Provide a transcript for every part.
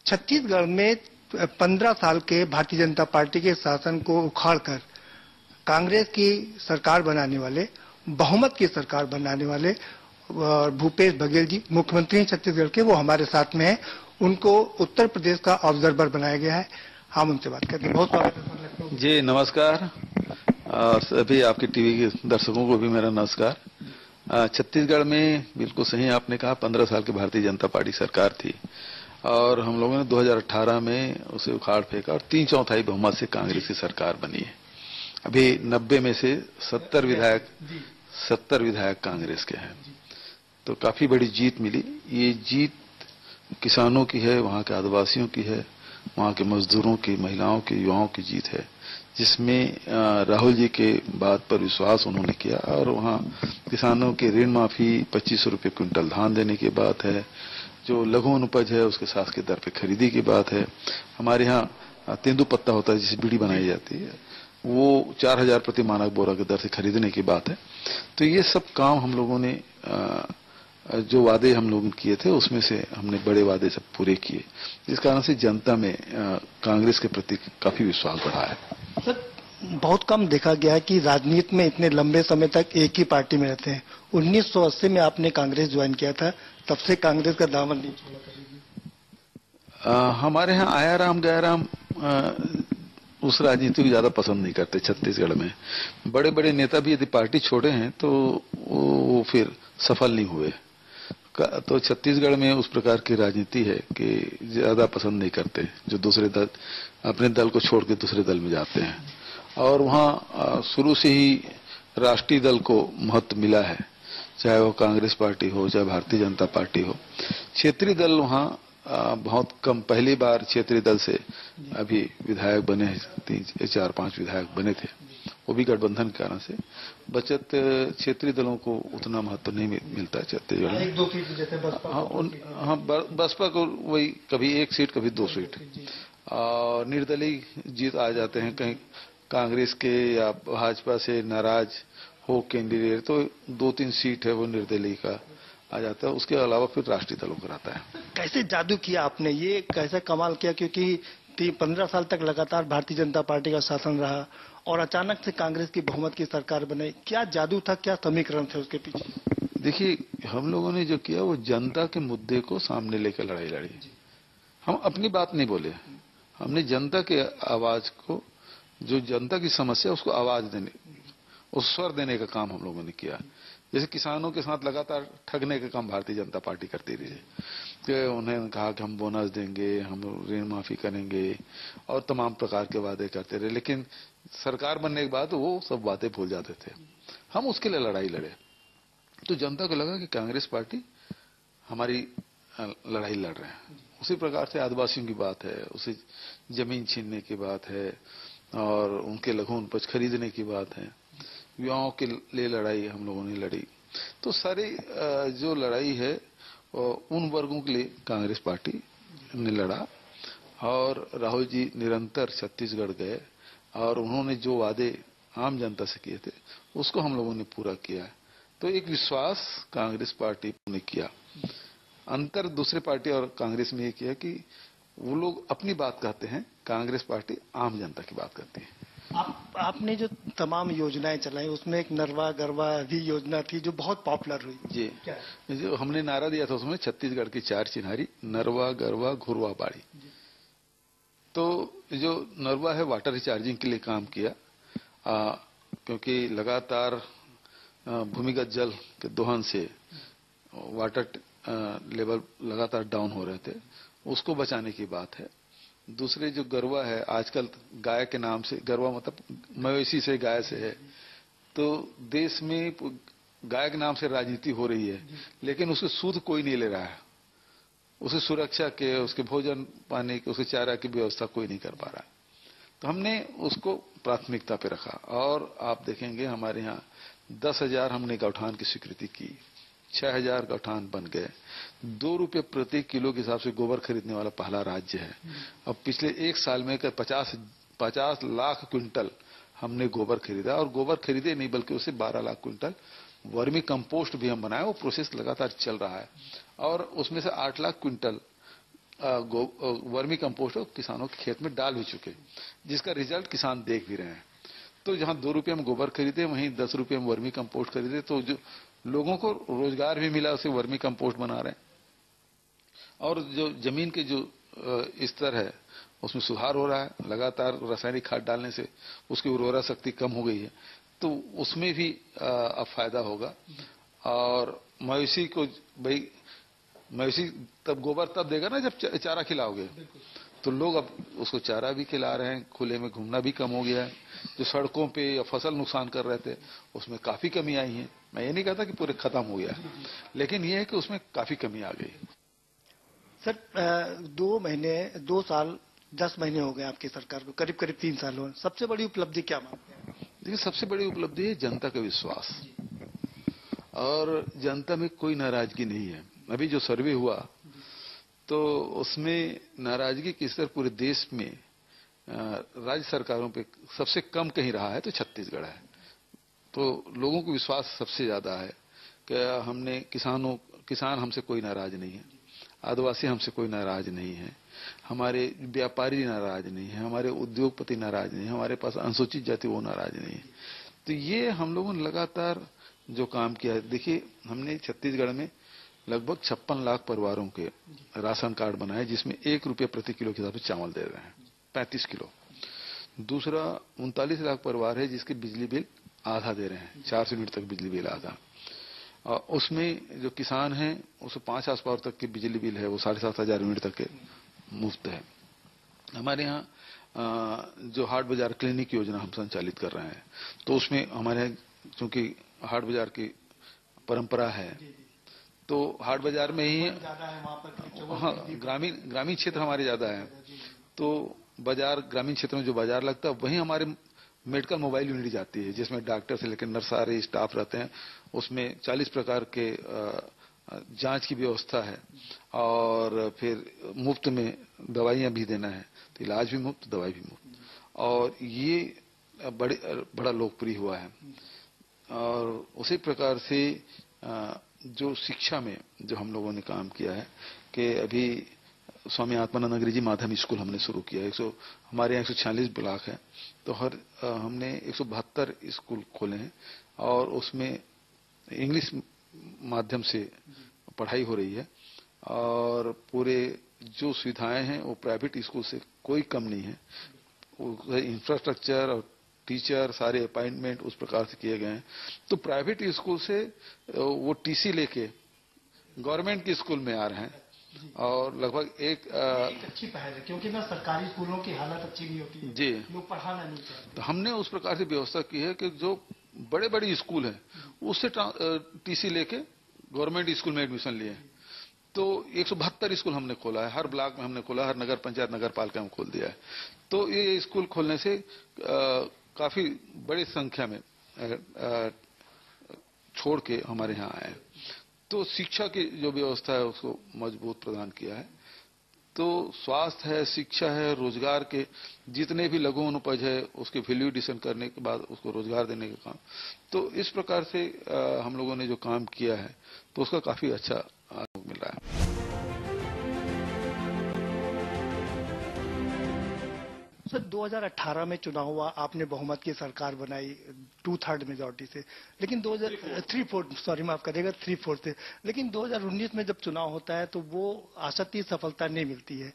छत्तीसगढ़ में 15 साल के भारतीय जनता पार्टी के शासन को उखाड़कर कांग्रेस की सरकार बनाने वाले, बहुमत की सरकार बनाने वाले भूपेश बघेल जी मुख्यमंत्री छत्तीसगढ़ के, वो हमारे साथ में हैं। उनको उत्तर प्रदेश का ऑब्जर्वर बनाया गया है। हम उनसे बात करते हैं। बहुत स्वागत है जी, नमस्कार। सभी आपके टीवी के दर्शकों को भी मेरा नमस्कार। छत्तीसगढ़ में बिल्कुल सही आपने कहा, 15 साल की भारतीय जनता पार्टी सरकार थी और हम लोगों ने 2018 में उसे उखाड़ फेंका और 3/4 बहुमत से कांग्रेस की सरकार बनी है। अभी 90 में से 70 विधायक कांग्रेस के हैं, तो काफी बड़ी जीत मिली। ये जीत किसानों की है, वहां के आदिवासियों की है, वहां के मजदूरों की, महिलाओं की, युवाओं की जीत है, जिसमें राहुल जी के बात पर विश्वास उन्होंने किया। और वहां किसानों के ऋण माफी, 2500 रुपये क्विंटल धान देने की बात है, जो लघु अनुपज है उसके शासकीय दर पे खरीदी की बात है। हमारे यहाँ तेंदुपत्ता होता है जिसे बीड़ी बनाई जाती है, वो 4000 प्रति मानक बोरा की दर से खरीदने की बात है। तो ये सब काम हम लोगों ने जो वादे हम लोग किए थे उसमें से हमने बड़े वादे सब पूरे किए, जिस कारण से जनता में कांग्रेस के प्रति काफी विश्वास बढ़ा है। सर, बहुत कम देखा गया है कि राजनीति में इतने लंबे समय तक एक ही पार्टी में रहते हैं। 1980 में आपने कांग्रेस ज्वाइन किया था, तब से कांग्रेस का दामन नहीं छोड़ा कभी। हमारे यहाँ आया राम गया राम उस राजनीति को ज्यादा पसंद नहीं करते छत्तीसगढ़ में। बड़े बड़े नेता भी यदि पार्टी छोड़े हैं तो वो फिर सफल नहीं हुए। तो छत्तीसगढ़ में उस प्रकार की राजनीति है कि ज्यादा पसंद नहीं करते जो दूसरे दल, अपने दल को छोड़ के दूसरे दल में जाते हैं। और वहाँ शुरू से ही राष्ट्रीय दल को महत्व मिला है, चाहे वो कांग्रेस पार्टी हो, चाहे भारतीय जनता पार्टी हो। क्षेत्रीय दल वहाँ बहुत कम, पहली बार क्षेत्रीय दल से अभी विधायक बने हैं, 4-5 विधायक बने थे, वो भी गठबंधन के कारण से। बचत क्षेत्रीय दलों को उतना महत्व नहीं मिलता है छत्तीसगढ़ में। हाँ, बसपा को वही कभी 1 सीट कभी 2 सीट, और निर्दलीय जीत आ जाते हैं। कहीं कांग्रेस के या भाजपा से नाराज हो कैंडिडेट तो 2-3 सीट है वो निर्दलीय का आ जाता है। उसके अलावा फिर राष्ट्रीय दलों का रहता है। कैसे जादू किया आपने, ये कैसे कमाल किया, क्योंकि 15 साल तक लगातार भारतीय जनता पार्टी का शासन रहा और अचानक से कांग्रेस की बहुमत की सरकार बनी। क्या जादू था, क्या समीकरण थे उसके पीछे? देखिए, हम लोगों ने जो किया वो जनता के मुद्दे को सामने लेकर लड़ाई लड़ी। हम अपनी बात नहीं बोले, हमने जनता के आवाज को, जो जनता की समस्या उसको आवाज देने, उस स्वर देने का काम हम लोगों ने किया। जैसे किसानों के साथ लगातार ठगने का काम भारतीय जनता पार्टी करती रही कि उन्हें कहा कि हम बोनस देंगे, हम ऋण माफी करेंगे और तमाम प्रकार के वादे करते रहे, लेकिन सरकार बनने के बाद वो सब बातें भूल जाते थे। हम उसके लिए लड़ाई लड़े, तो जनता को लगा कि कांग्रेस पार्टी हमारी लड़ाई लड़ रहे हैं। उसी प्रकार से आदिवासियों की बात है, उसे जमीन छीनने की बात है और उनके लघु उपज खरीदने की बात है, युवाओं के लिए लड़ाई हम लोगों ने लड़ी। तो सारी जो लड़ाई है उन वर्गों के लिए कांग्रेस पार्टी ने लड़ा। और राहुल जी निरंतर छत्तीसगढ़ गए और उन्होंने जो वादे आम जनता से किए थे उसको हम लोगों ने पूरा किया है। तो एक विश्वास कांग्रेस पार्टी ने किया। अंतर दूसरे पार्टी और कांग्रेस में ये किया कि वो लोग अपनी बात कहते हैं, कांग्रेस पार्टी आम जनता की बात करती है। आपने जो तमाम योजनाएं चलाई उसमें एक नरवा गरवा भी योजना थी जो बहुत पॉपुलर हुई। जी, जो हमने नारा दिया था उसमें छत्तीसगढ़ की 4 चिन्हारी, नरवा गरवा घुरवा बाड़ी। तो जो नरवा है वाटर रिचार्जिंग के लिए काम किया, क्योंकि लगातार भूमिगत जल के दोहन से वाटर लेवल लगातार डाउन हो रहे थे, उसको बचाने की बात है। दूसरे जो गरवा है, आजकल गाय के नाम से, गरवा मतलब मवेशी से, गाय से है, तो देश में गाय के नाम से राजनीति हो रही है, लेकिन उसके सूद कोई नहीं ले रहा है। उसे सुरक्षा के, उसके भोजन पानी के, उसके चारा की व्यवस्था कोई नहीं कर पा रहा है। तो हमने उसको प्राथमिकता पे रखा और आप देखेंगे हमारे यहाँ 10,000 हमने गौठान की स्वीकृति की, 6,000 गौठान बन गए। 2 रुपये प्रति किलो के हिसाब से गोबर खरीदने वाला पहला राज्य है। अब पिछले 1 साल में 50 लाख क्विंटल हमने गोबर खरीदा, और गोबर खरीदे नहीं बल्कि उसे 12 लाख क्विंटल वर्मी कंपोस्ट भी हम बनाए। वो प्रोसेस लगातार चल रहा है और उसमें से 8 लाख क्विंटल वर्मी कंपोस्ट किसानों के खेत में डाल भी चुके, जिसका रिजल्ट किसान देख भी रहे हैं। तो जहां 2 रुपये में गोबर खरीदे वहीं 10 रुपये में वर्मी कंपोस्ट खरीदे, तो जो लोगों को रोजगार भी मिला, उसे वर्मी कंपोस्ट बना रहे हैं। और जो जमीन के जो स्तर है उसमें सुधार हो रहा है। लगातार रासायनिक खाद डालने से उसकी उर्वरा शक्ति कम हो गई है, तो उसमें भी अब फायदा होगा। और मवेशी को भाई, मवेशी तब गोबर तब देगा ना जब चारा खिलाओगे, तो लोग अब उसको चारा भी खिला रहे हैं। खुले में घूमना भी कम हो गया है। जो सड़कों पे या फसल नुकसान कर रहे थे उसमें काफी कमी आई है। मैं ये नहीं कहता कि पूरे खत्म हो गया, लेकिन ये है कि उसमें काफी कमी आ गई। सर 2 साल 10 महीने हो गए आपकी सरकार को, करीब करीब 3 साल हुए। सबसे बड़ी उपलब्धि क्या मानते हैं? देखिए, सबसे बड़ी उपलब्धि है जनता का विश्वास, और जनता में कोई नाराजगी नहीं है। अभी जो सर्वे हुआ तो उसमें नाराजगी की स्तर पूरे देश में राज्य सरकारों पे सबसे कम कहीं रहा है तो छत्तीसगढ़ है। तो लोगों को विश्वास सबसे ज्यादा है कि किसान हमसे कोई नाराज नहीं है, आदिवासी हमसे कोई नाराज नहीं है, हमारे व्यापारी नाराज नहीं है, हमारे उद्योगपति नाराज नहीं है, हमारे पास अनुसूचित जाति वो नाराज नहीं है। तो ये हम लोगों ने लगातार जो काम किया है, देखिए हमने छत्तीसगढ़ में लगभग 56 लाख परिवारों के राशन कार्ड बनाए, जिसमें 1 रुपये प्रति किलो के हिसाब से चावल दे रहे हैं, 35 किलो। दूसरा 39 लाख परिवार है जिसके बिजली बिल आधा दे रहे हैं, 400 यूनिट तक बिजली बिल आधा। और उसमें जो किसान हैं उसको 5 हाउस पावर तक की बिजली बिल है, वो 7,500 यूनिट तक के मुफ्त है। हमारे यहाँ जो हाट बाजार क्लिनिक योजना हम संचालित कर रहे हैं, तो उसमें हमारे यहाँ चूंकि हाट बाजार की परंपरा है, तो हाट बाजार में ही हाँ, ग्रामीण क्षेत्र हमारे ज्यादा है। तो बाजार, ग्रामीण क्षेत्र में जो बाजार लगता है वहीं हमारे मेडिकल मोबाइल यूनिट जाती है, जिसमें डॉक्टर से लेकर नर्स सारे स्टाफ रहते हैं। उसमें 40 प्रकार के जांच की व्यवस्था है, और फिर मुफ्त में दवाइयां भी देना है, तो इलाज भी मुफ्त, दवाई भी मुफ्त। और ये बड़ा लोकप्रिय हुआ है। और उसी प्रकार से जो शिक्षा में जो हम लोगों ने काम किया है कि अभी स्वामी आत्मानंद अंग्रेजी माध्यम स्कूल हमने शुरू किया है। हमारे यहाँ 146 ब्लॉक है, तो हमने 172 स्कूल खोले हैं, और उसमें इंग्लिश माध्यम से पढ़ाई हो रही है। और पूरे जो सुविधाएं हैं वो प्राइवेट स्कूल से कोई कम नहीं है। इंफ्रास्ट्रक्चर और टीचर सारे अपॉइंटमेंट उस प्रकार से किए गए हैं। तो प्राइवेट स्कूल से वो टीसी लेके गवर्नमेंट के स्कूल में आ रहे हैं, और लगभग एक अच्छी पहल है, क्योंकि ना सरकारी स्कूलों की हालत अच्छी नहीं होती है, जी, लोग पढ़ाना नहीं चाहते। तो हमने उस प्रकार से व्यवस्था की है कि जो बड़े बड़े स्कूल हैं उससे टीसी लेके गवर्नमेंट स्कूल में एडमिशन लिए। तो 172 स्कूल हमने खोला है, हर ब्लॉक में हमने खोला, हर नगर पंचायत नगर पालिका में खोल दिया है। तो ये स्कूल खोलने से काफी बड़ी संख्या में छोड़ के हमारे यहाँ आए। तो शिक्षा की जो व्यवस्था है उसको मजबूत प्रदान किया है। तो स्वास्थ्य है, शिक्षा है, रोजगार के जितने भी लघु अनुपज है उसके वैल्यू एडिशन करने के बाद उसको रोजगार देने का काम। तो इस प्रकार से हम लोगों ने जो काम किया है तो उसका काफी अच्छा मिल रहा है। सर 2018 में चुनाव हुआ, आपने बहुमत की सरकार बनाई 2/3 मेजोरिटी से, लेकिन 3/4 माफ करिएगा 3/4 से। लेकिन 2019 में जब चुनाव होता है तो वो आशातीत सफलता नहीं मिलती है।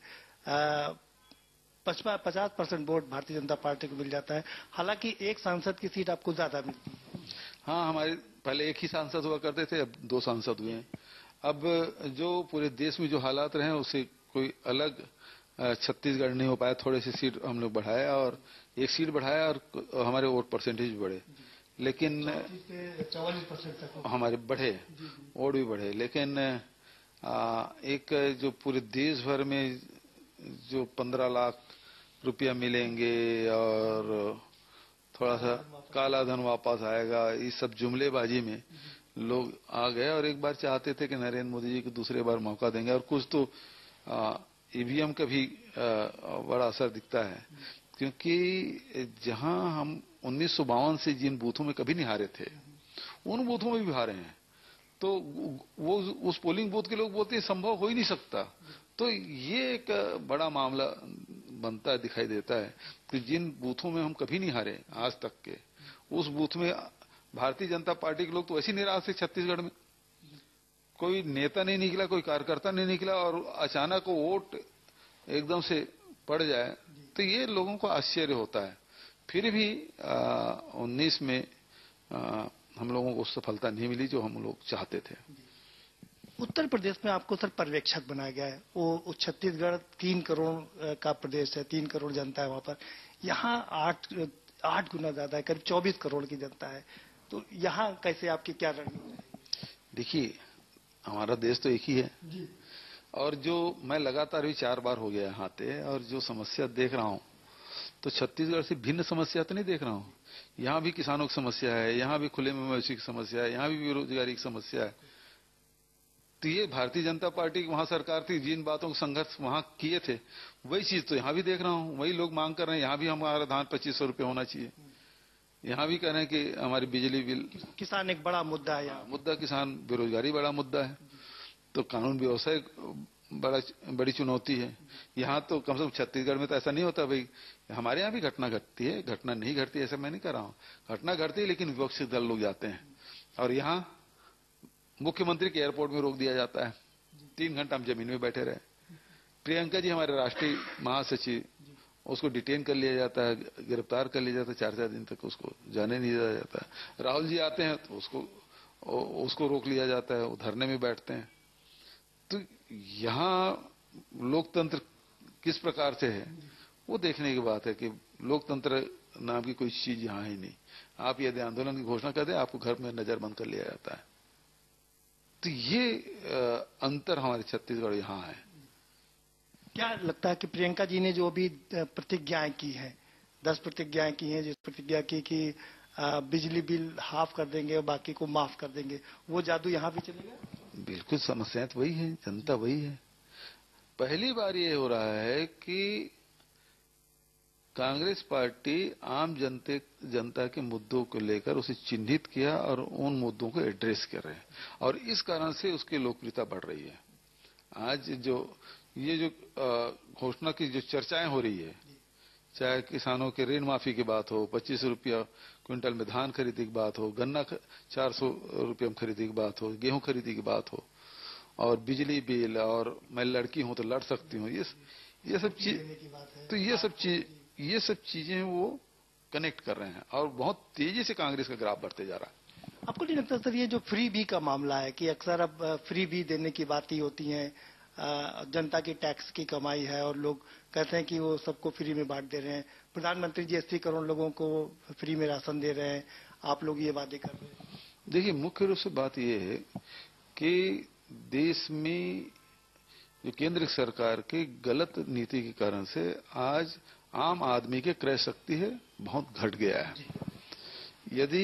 50% वोट भारतीय जनता पार्टी को मिल जाता है, हालांकि एक सांसद की सीट आपको ज्यादा मिलती है। हाँ, हमारे पहले एक ही सांसद हुआ करते थे, अब 2 सांसद हुए हैं। अब जो पूरे देश में जो हालात रहे उससे कोई अलग छत्तीसगढ़ नहीं हो पाया। थोड़े से सीट हम लोग बढ़ाया, और एक सीट बढ़ाया, और हमारे वोट परसेंटेज भी बढ़े, लेकिन 44% तक हमारे बढ़े, वोट भी बढ़े। लेकिन एक जो पूरे देश भर में जो 15 लाख रुपया मिलेंगे और थोड़ा सा काला धन वापस आएगा, इस सब जुमलेबाजी में लोग आ गए, और एक बार चाहते थे कि नरेंद्र मोदी जी को दूसरे बार मौका देंगे। और कुछ तो ईवीएम का भी बड़ा असर दिखता है, क्योंकि जहां हम 1952 से जिन बूथों में कभी नहीं हारे थे उन बूथों में भी हारे हैं। तो वो उस पोलिंग बूथ के लोग बोलते हैं संभव हो ही नहीं सकता। तो ये एक बड़ा मामला बनता है, दिखाई देता है कि जिन बूथों में हम कभी नहीं हारे आज तक के, उस बूथ में भारतीय जनता पार्टी के लोग तो ऐसी निराश थे छत्तीसगढ़ में, कोई नेता नहीं निकला, कोई कार्यकर्ता नहीं निकला, और अचानक वो वोट एकदम से पड़ जाए तो ये लोगों को आश्चर्य होता है। फिर भी 19 में हम लोगों को सफलता नहीं मिली जो हम लोग चाहते थे। उत्तर प्रदेश में आपको सर पर्यवेक्षक बनाया गया है। वो छत्तीसगढ़ 3 करोड़ का प्रदेश है, 3 करोड़ जनता है वहां पर। यहाँ 8 गुना ज्यादा है, करीब 24 करोड़ की जनता है। तो यहाँ कैसे आपकी क्या रणनीति है? देखिए, हमारा देश तो एक ही है जी। और जो मैं लगातार भी 4 बार हो गया यहाँ पे, और जो समस्या देख रहा हूँ तो छत्तीसगढ़ से भिन्न समस्या तो नहीं देख रहा हूँ। यहाँ भी किसानों की समस्या है, यहाँ भी खुले में मवेशी की समस्या है, यहाँ भी बेरोजगारी की समस्या है। तो ये भारतीय जनता पार्टी की वहां सरकार थी, जिन बातों का संघर्ष वहां किए थे वही चीज तो यहाँ भी देख रहा हूँ। वही लोग मांग कर रहे हैं, यहाँ भी हमारा धान 2500 रुपये होना चाहिए। यहाँ भी कह रहे हैं कि हमारी बिजली बिल, किसान एक बड़ा मुद्दा है यहाँ। मुद्दा किसान, बेरोजगारी बड़ा मुद्दा है, तो कानून व्यवस्था बड़ी चुनौती है। यहाँ तो कम से कम छत्तीसगढ़ में तो ऐसा नहीं होता भाई। हमारे यहाँ भी घटना घटती है, घटना नहीं घटती ऐसा मैं नहीं कह रहा हूँ, घटना घटती है, लेकिन विपक्षी दल लोग जाते हैं और यहाँ मुख्यमंत्री के एयरपोर्ट में रोक दिया जाता है। 3 घंटा हम जमीन में बैठे रहे। प्रियंका जी हमारे राष्ट्रीय महासचिव, उसको डिटेन कर लिया जाता है, गिरफ्तार कर लिया जाता है, 4-4 दिन तक उसको जाने नहीं दिया जाता है। राहुल जी आते हैं तो उसको रोक लिया जाता है, वो धरने में बैठते हैं। तो यहाँ लोकतंत्र किस प्रकार से है वो देखने की बात है कि लोकतंत्र नाम की कोई चीज यहाँ ही नहीं। आप यदि आंदोलन की घोषणा कर दें, आपको घर में नजरबंद कर लिया जाता है। तो ये अंतर हमारे छत्तीसगढ़ यहाँ है। क्या लगता है कि प्रियंका जी ने जो अभी प्रतिज्ञाएं की हैं, 10 प्रतिज्ञाएं की हैं, जिस प्रतिज्ञा की कि बिजली बिल हाफ कर देंगे और बाकी को माफ कर देंगे, वो जादू यहाँ भी चलेगा? बिल्कुल, समस्याएं तो वही है, जनता वही है। पहली बार ये हो रहा है कि कांग्रेस पार्टी आम जनता के मुद्दों को लेकर उसे चिन्हित किया और उन मुद्दों को एड्रेस कर रहे हैं, और इस कारण से उसकी लोकप्रियता बढ़ रही है। आज ये जो घोषणा की जो चर्चाएं हो रही है, चाहे किसानों के ऋण माफी की बात हो, 25 रुपया क्विंटल में धान खरीदी की बात हो, गन्ना 400 रुपये में खरीदी की बात हो, गेहूं खरीदी की बात हो, और बिजली बिल, और मैं लड़की हूं तो लड़ सकती हूं, ये सब चीज, तो ये सब चीजें वो कनेक्ट कर रहे हैं और बहुत तेजी से कांग्रेस का ग्राफ बढ़ते जा रहा है। आपको नहीं लगता सर, ये जो फ्री बी का मामला है कि अक्सर अब फ्री बी देने की बातें होती हैं, जनता की टैक्स की कमाई है और लोग कहते हैं कि वो सबको फ्री में बांट दे रहे हैं। प्रधानमंत्री जी 80 करोड़ लोगों को फ्री में राशन दे रहे हैं, आप लोग ये वादे कर रहे हैं। देखिए, मुख्य रूप से बात यह है कि देश में जो केंद्र सरकार की गलत नीति के कारण से आज आम आदमी के क्रय शक्ति है बहुत घट गया है। यदि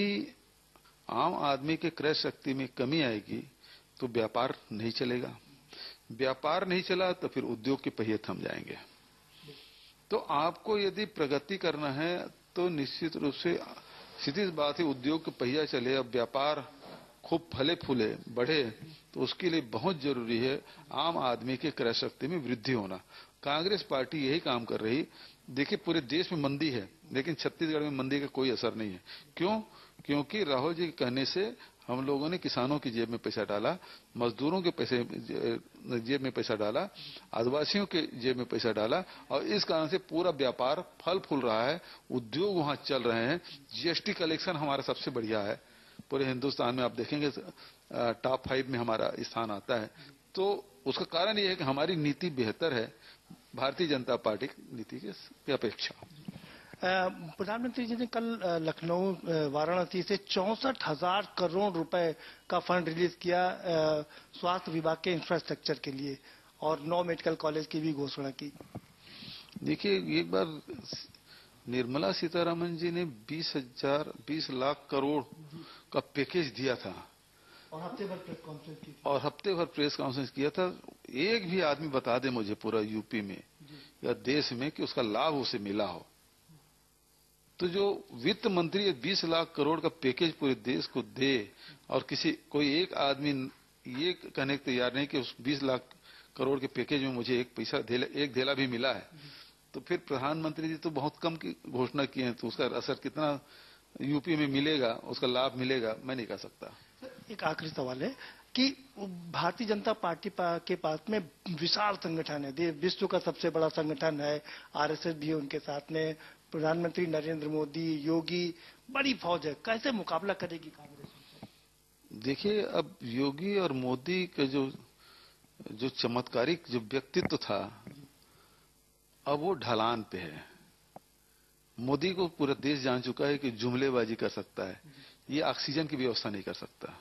आम आदमी के क्रय शक्ति में कमी आएगी तो व्यापार नहीं चलेगा, व्यापार नहीं चला तो फिर उद्योग के पहिए थम जाएंगे। तो आपको यदि प्रगति करना है तो निश्चित रूप से सीधी बात है, उद्योग के पहिया चले, अब व्यापार खूब फले फूले बढ़े, तो उसके लिए बहुत जरूरी है आम आदमी के क्रय शक्ति में वृद्धि होना। कांग्रेस पार्टी यही काम कर रही। देखिए, पूरे देश में मंदी है, लेकिन छत्तीसगढ़ में मंदी का कोई असर नहीं है। क्यों? क्योंकि राहुल जी के कहने से हम लोगों ने किसानों की जेब में पैसा डाला, मजदूरों के जेब में पैसा डाला, आदिवासियों के जेब में पैसा डाला, और इस कारण से पूरा व्यापार फल फूल रहा है, उद्योग वहां चल रहे हैं। जीएसटी कलेक्शन हमारा सबसे बढ़िया है पूरे हिंदुस्तान में। आप देखेंगे टॉप 5 में हमारा स्थान आता है। तो उसका कारण यह है कि हमारी नीति बेहतर है भारतीय जनता पार्टी की नीति की अपेक्षा। प्रधानमंत्री जी ने कल लखनऊ वाराणसी से 64,000 करोड़ रुपए का फंड रिलीज किया स्वास्थ्य विभाग के इंफ्रास्ट्रक्चर के लिए, और 9 मेडिकल कॉलेज की भी घोषणा की। देखिए, एक बार निर्मला सीतारमण जी ने 20 लाख करोड़ का पैकेज दिया था और हफ्ते भर प्रेस कॉन्फ्रेंस की थी। और हफ्ते भर प्रेस कॉन्फ्रेंस किया था। एक भी आदमी बता दे मुझे पूरा यूपी में या देश में कि उसका लाभ उसे मिला हो। तो जो वित्त मंत्री 20 लाख करोड़ का पैकेज पूरे देश को दे और कोई एक आदमी ये कहने को तैयार नहीं कि उस 20 लाख करोड़ के पैकेज में मुझे एक धेला भी मिला है, तो फिर प्रधानमंत्री जी तो बहुत कम की घोषणा किए हैं, तो उसका असर कितना यूपी में मिलेगा, उसका लाभ मिलेगा, मैं नहीं कह सकता। एक आखिरी सवाल है कि भारतीय जनता पार्टी के पास में विशाल संगठन है, विश्व का सबसे बड़ा संगठन है, आरएसएस भी है उनके साथ में, प्रधानमंत्री नरेंद्र मोदी, योगी, बड़ी फौज है, कैसे मुकाबला करेगी कांग्रेस? देखिए, अब योगी और मोदी का जो चमत्कारिक जो व्यक्तित्व था, अब वो ढलान पे है। मोदी को पूरा देश जान चुका है कि जुमलेबाजी कर सकता है, ये ऑक्सीजन की व्यवस्था नहीं कर सकता,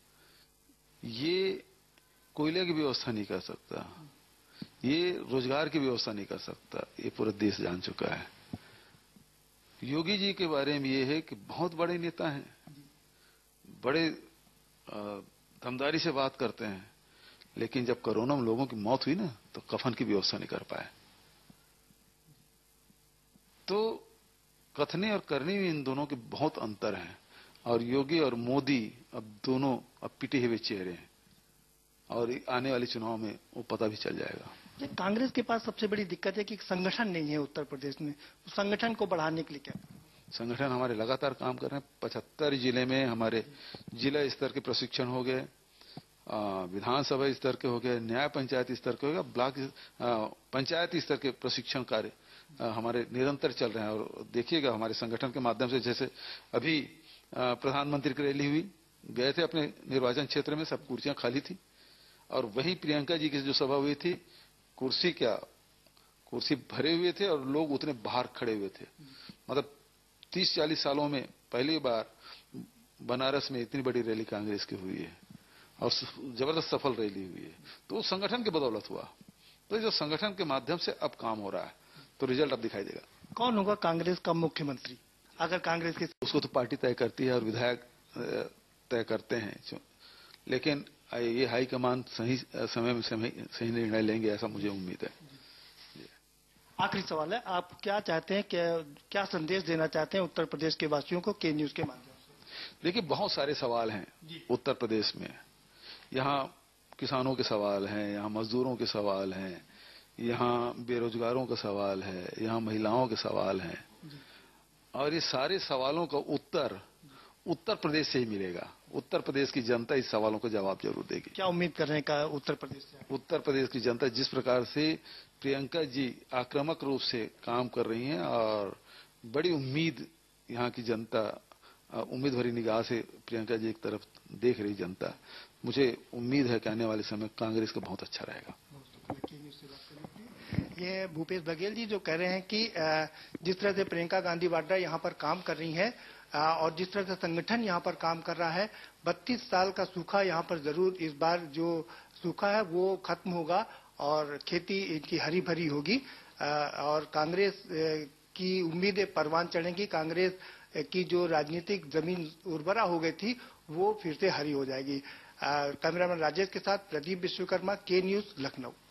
ये कोयले की व्यवस्था नहीं कर सकता, ये रोजगार की व्यवस्था नहीं कर सकता, ये पूरा देश जान चुका है। योगी जी के बारे में ये है कि बहुत बड़े नेता हैं, बड़े दमदारी से बात करते हैं, लेकिन जब कोरोना में लोगों की मौत हुई ना, तो कफन की व्यवस्था नहीं कर पाए। तो कथने और करने में इन दोनों के बहुत अंतर है, और योगी और मोदी अब दोनों अब पिटे हुए चेहरे हैं, और आने वाले चुनाव में वो पता भी चल जाएगा। कांग्रेस के पास सबसे बड़ी दिक्कत है कि संगठन नहीं है उत्तर प्रदेश में, संगठन को बढ़ाने के लिए क्या? संगठन हमारे लगातार काम कर रहे हैं। 75 जिले में हमारे जिला स्तर के प्रशिक्षण हो गए, विधानसभा स्तर के हो गए, न्याय पंचायत स्तर के हो गए, ब्लॉक पंचायत स्तर के प्रशिक्षण कार्य हमारे निरंतर चल रहे हैं। और देखिएगा हमारे संगठन के माध्यम से, जैसे अभी प्रधानमंत्री की रैली हुई, गए थे अपने निर्वाचन क्षेत्र में, सब कुर्सियां खाली थी, और वही प्रियंका जी की जो सभा हुई थी, कुर्सी भरे हुए थे और लोग उतने बाहर खड़े हुए थे। मतलब 30-40 सालों में पहली बार बनारस में इतनी बड़ी रैली कांग्रेस की हुई है, और जबरदस्त सफल रैली हुई है। तो उस संगठन की बदौलत हुआ। तो जो संगठन के माध्यम से अब काम हो रहा है, तो रिजल्ट अब दिखाई देगा। कौन होगा कांग्रेस का मुख्यमंत्री? अगर कांग्रेस के, उसको तो पार्टी तय करती है और विधायक तय करते हैं, लेकिन ये हाईकमान सही समय में सही निर्णय लेंगे, ऐसा मुझे उम्मीद है। आखिरी सवाल है, आप क्या चाहते हैं, क्या संदेश देना चाहते हैं उत्तर प्रदेश के वासियों को के न्यूज के माध्यम से? देखिए, बहुत सारे सवाल हैं उत्तर प्रदेश में। यहाँ किसानों के सवाल हैं, यहाँ मजदूरों के सवाल हैं, यहाँ बेरोजगारों का सवाल है, यहाँ महिलाओं के सवाल हैं, और ये सारे सवालों का उत्तर प्रदेश से ही मिलेगा। उत्तर प्रदेश की जनता इस सवालों का जवाब जरूर देगी। क्या उम्मीद कर रहे हैं का उत्तर प्रदेश से? उत्तर प्रदेश की जनता जिस प्रकार से प्रियंका जी आक्रामक रूप से काम कर रही हैं, और बड़ी उम्मीद यहाँ की जनता उम्मीद भरी निगाह से प्रियंका जी की तरफ देख रही जनता, मुझे उम्मीद है कि आने वाले समय कांग्रेस का बहुत अच्छा रहेगा। ये भूपेश बघेल जी जो कह रहे हैं कि जिस तरह से प्रियंका गांधी वाड्रा यहाँ पर काम कर रही हैं, और जिस तरह से संगठन यहाँ पर काम कर रहा है, 32 साल का सूखा यहाँ पर जरूर इस बार जो सूखा है वो खत्म होगा, और खेती इनकी हरी भरी होगी, और कांग्रेस की उम्मीदें परवान चढ़ेंगी। कांग्रेस की जो राजनीतिक जमीन उर्वरा हो गई थी, वो फिर से हरी हो जाएगी। कैमरामैन राजेश के साथ प्रदीप विश्वकर्मा, के न्यूज, लखनऊ।